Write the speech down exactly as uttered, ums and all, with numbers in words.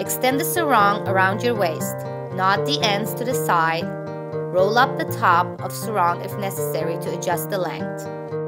Extend the sarong around your waist. Knot the ends to the side. Roll up the top of sarong if necessary to adjust the length.